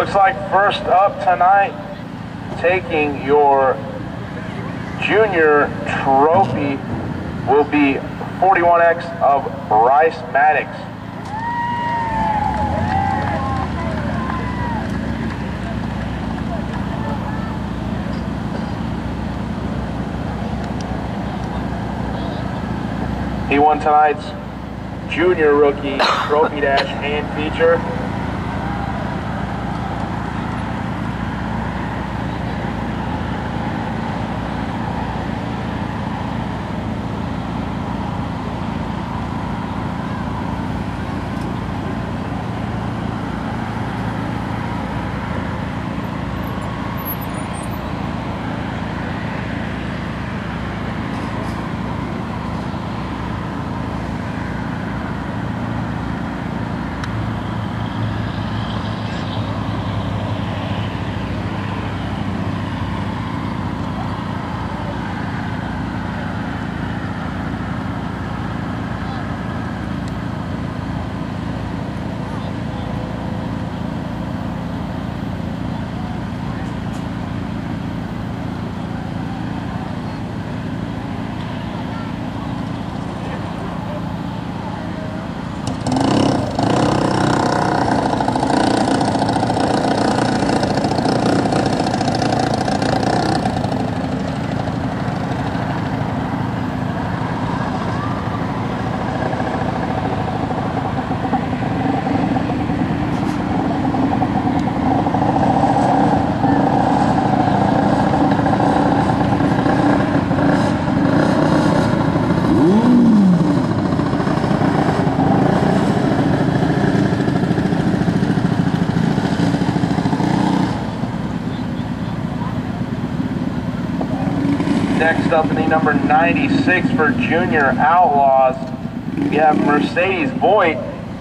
Looks like first up tonight, taking your junior trophy will be 41X of Bryce Maddox. He won tonight's junior rookie trophy dash and feature. Next up in the number 96 for Junior Outlaws, we have Mercedes Voigt.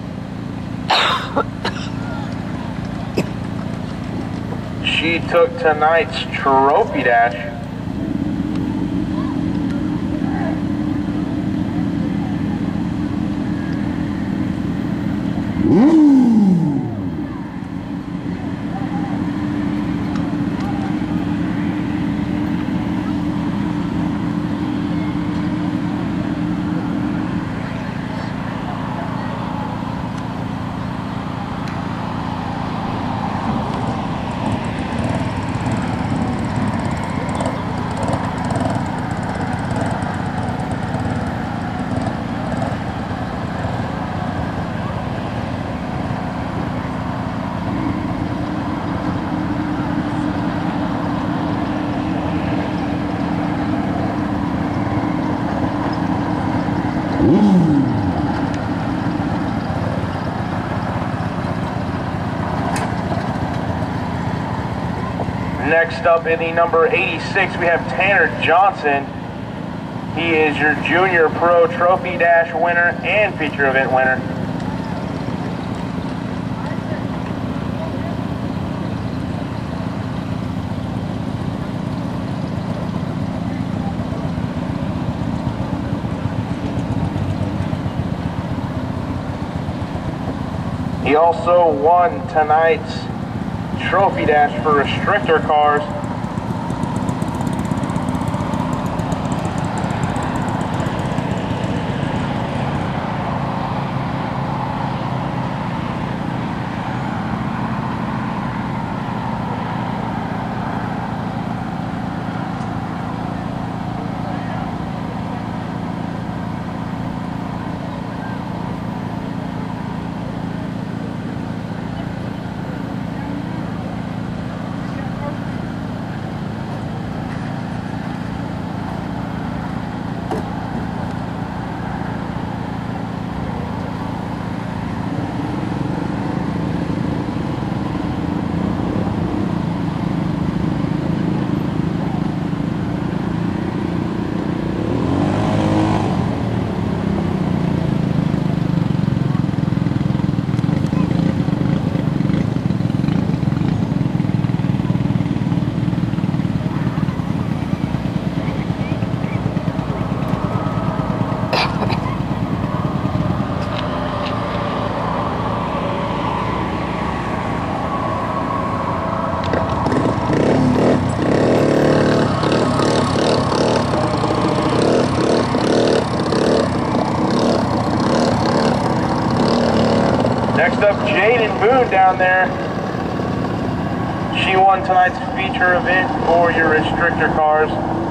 She took tonight's trophy dash. Next up in the number 86, we have Tanner Johnson. He is your Junior Pro Trophy Dash winner and feature event winner. He also won tonight's trophy dash for restrictor cars. Next up, Jaden Boone down there. She won tonight's feature event for your restrictor cars.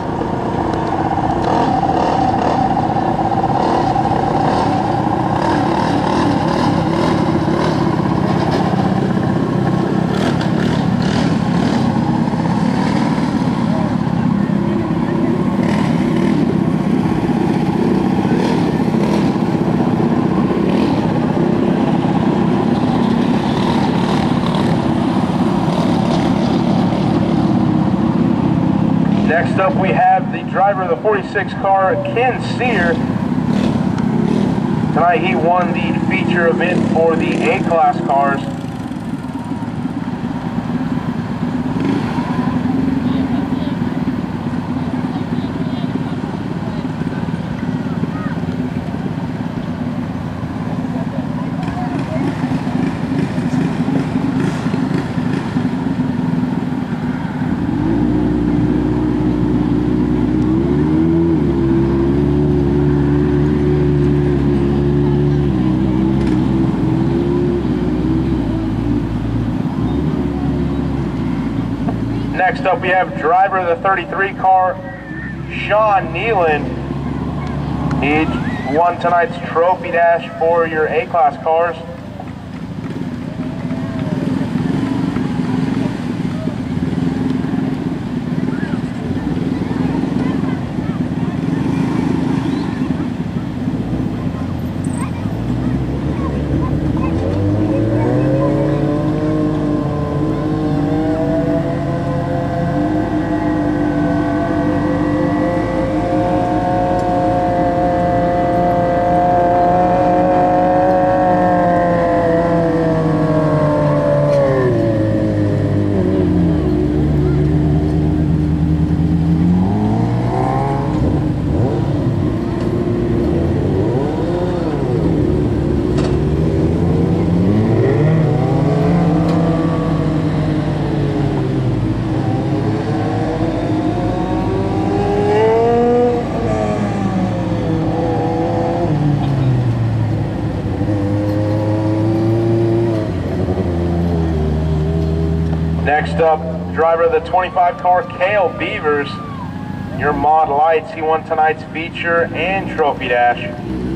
Next up, we have the driver of the 46 car, Ken Sear. Tonight he won the feature event for the A-Class cars. Next up, we have driver of the 33 car, Sean Nealon. He won tonight's trophy dash for your A-Class cars. Next up, driver of the 25 car, Cale Beavers. Your Mod Lights, he won tonight's feature and trophy dash.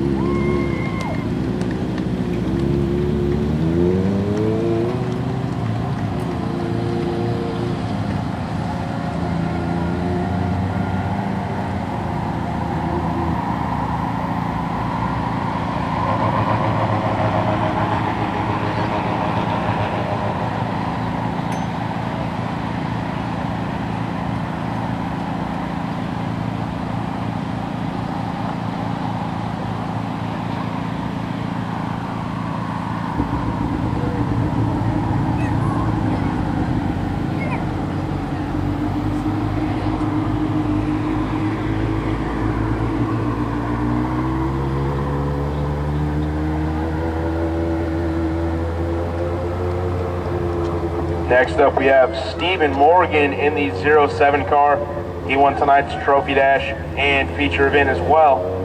Next up, we have Stephen Morgan in the 07 car. He won tonight's trophy dash and feature event as well.